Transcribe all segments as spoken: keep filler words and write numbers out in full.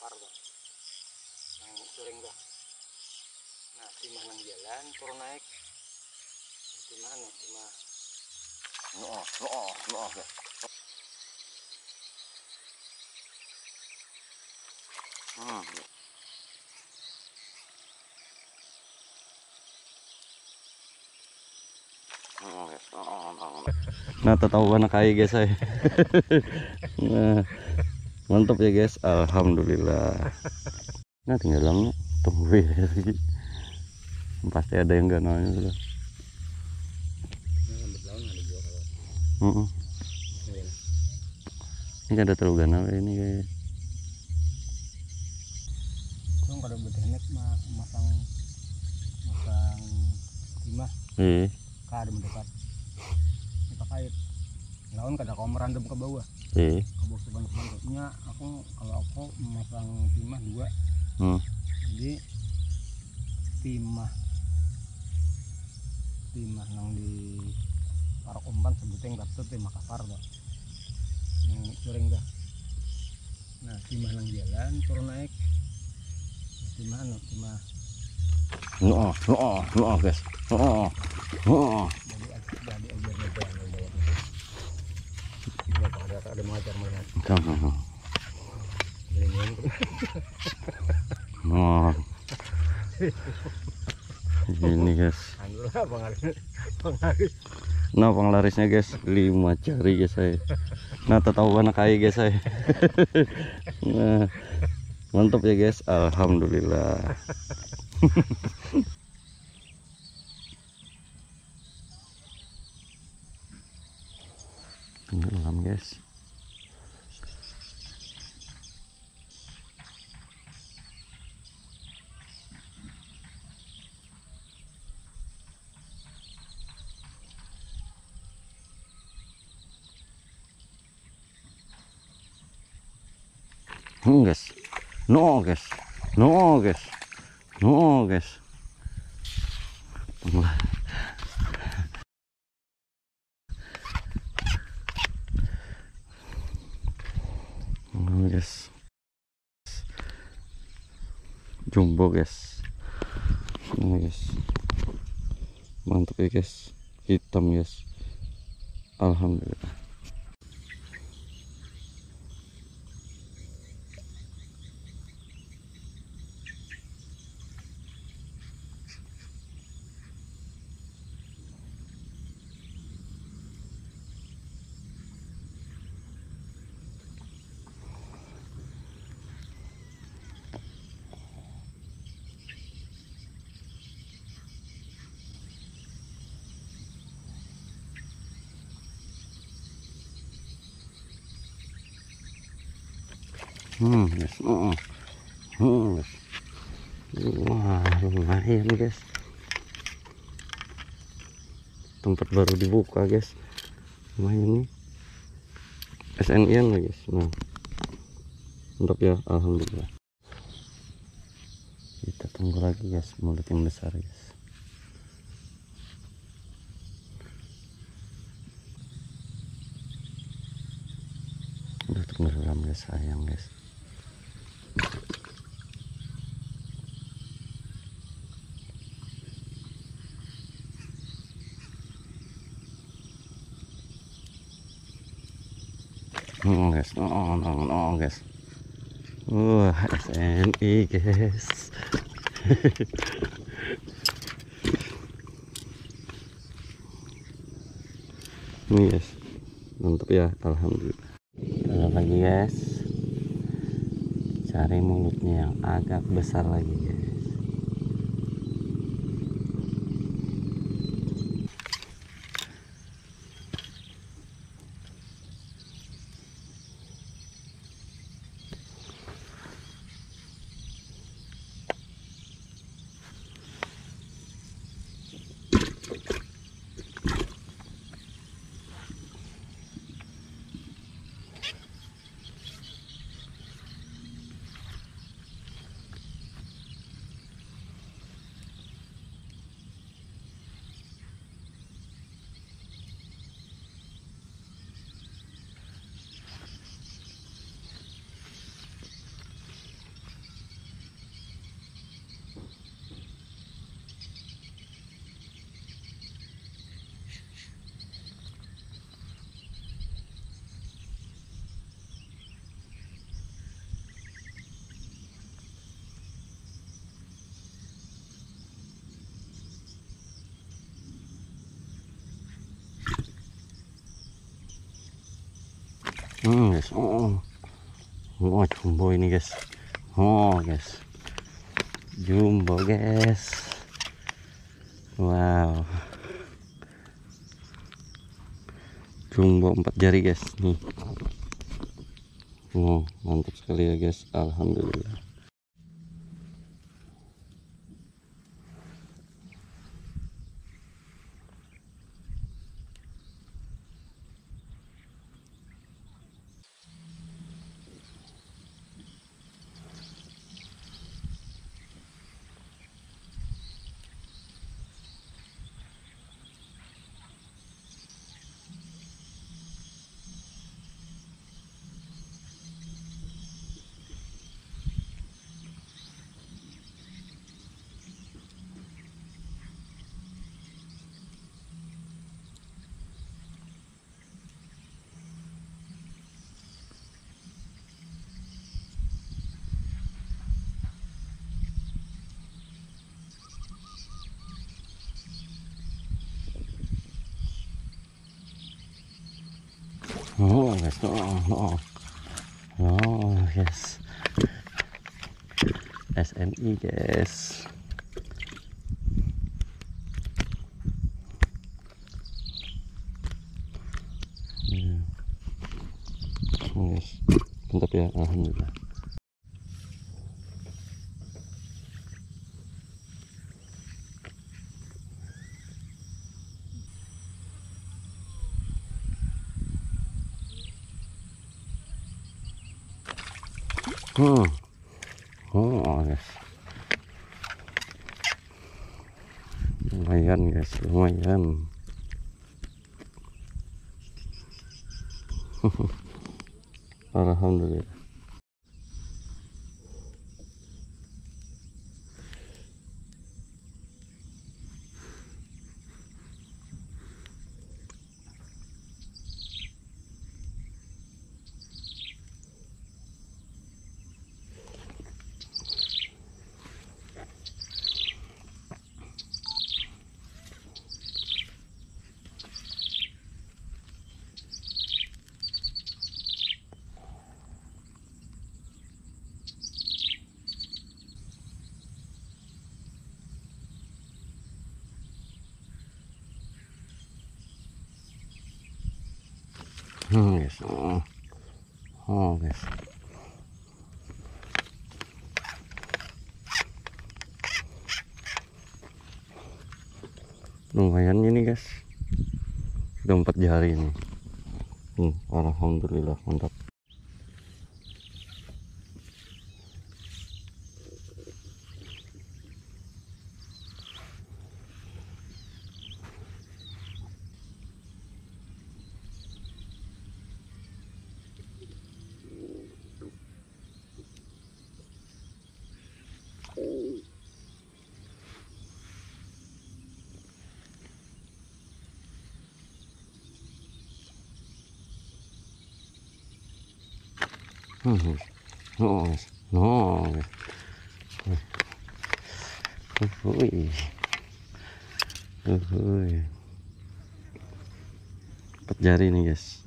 Makapar tuh yang sering tuh. Nah timah nang jalan turun naik timah nih timah Loh, loh, loh. Hmm. Nah, tahu anak kayak guys saya. Nah, mantap ya guys, alhamdulillah. Nah, tinggal lama tunggu ya lagi. Pasti ada yang gak nanya sudah. Uh -uh. Ini ada terlalu ganal ini guys. Kau kada betenek mah masang masang timah Eh, kada mendekat. Ini pakai lawan kada kau merandam ke bawah. eh. Ke bawah sebanyak-banyaknya aku kalau aku memasang timah dua. Hmm. Jadi timah timah nang di parok umpan sebuteng dapet timah Makapar tuh yang sering dah. Nah timah nang jalan turun naik timah anu timah Loh, loh, loh guys. Loh, loh. jadi jadi ajar nih bayar bayar ya ada ada mengajar melihat Kamu. ini Oh. Ini guys. alhamdulillah pengaris pengaris Nah, penglarisnya guys lima jari guys saya. Nah, tahu anak kayak guys saya. Nah, mantap ya guys, alhamdulillah. Tenggelam guys. Hmm, guys. No guys. No guys. No guys. No guys. Jumbo guys. Nah guys. Mantap ya guys. Hitam guys. Alhamdulillah. Hmm, guys. Oh, oh, guys. Wah, lumayan guys. Tempat baru dibuka guys. Lumayan nih. S N I lah guys. Nah, mantap ya, alhamdulillah. Kita tunggu lagi guys, mulut yang besar guys. Udah tenggelam guys, sayang guys. Oh guys, oh, oh, oh guys. Wah, S N I guys. Ini guys, mantap ya, alhamdulillah. Kalau lagi guys, cari mulutnya yang agak besar lagi guys. guys. Oh, oh jumbo ini guys. Oh guys, jumbo guys. Wow, jumbo empat jari guys nih. Oh mantap sekali ya guys, alhamdulillah. Oh guys, oh, oh, oh guys, S N I guys. Hmm. Oh, guys, mantap ya, alhamdulillah. Hmm. Oh guys, lumayan guys, lumayan. Alhamdulillah. Hmm, guys. Oh, oh guys. Lumayan ini guys. Sudah empat jari ini. Hmm, alhamdulillah mantap. Hmm, no guys, no guys. Uhuy. Uhuy. Empat jari nih guys,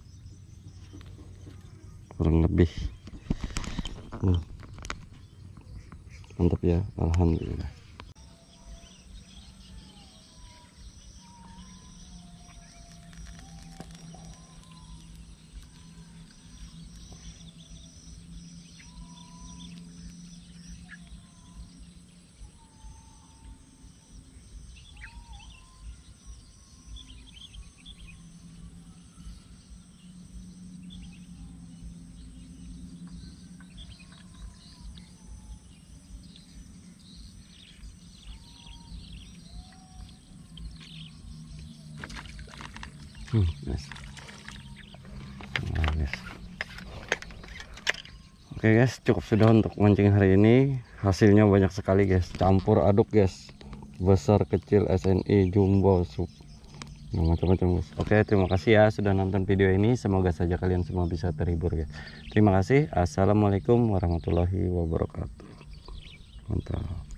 kurang lebih. Hmm. Mantap ya, alhamdulillah. Hmm, guys. Nah, guys. Oke guys, cukup sudah untuk mancing hari ini. Hasilnya banyak sekali guys, campur aduk guys, besar kecil, S N I, jumbo, sup, nah, macam-macam guys. Oke, terima kasih ya sudah nonton video ini. Semoga saja kalian semua bisa terhibur guys. Terima kasih. Assalamualaikum warahmatullahi wabarakatuh. Mantap.